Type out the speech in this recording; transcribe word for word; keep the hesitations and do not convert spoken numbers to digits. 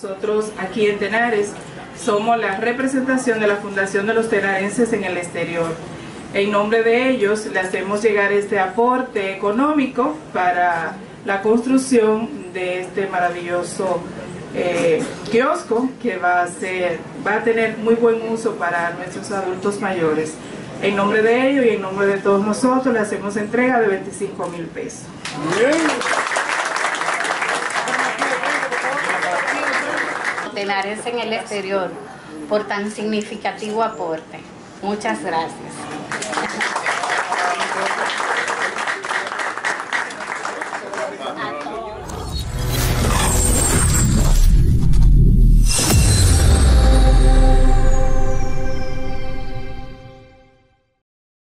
nosotros aquí en Tenares somos la representación de la Fundación de los Tenarenses en el exterior. En nombre de ellos le hacemos llegar este aporte económico para la construcción de este maravilloso eh, kiosco que va a, ser, va a tener muy buen uso para nuestros adultos mayores. En nombre de ellos y en nombre de todos nosotros le hacemos entrega de veinticinco mil pesos. Tenares en el exterior por tan significativo aporte. Muchas gracias.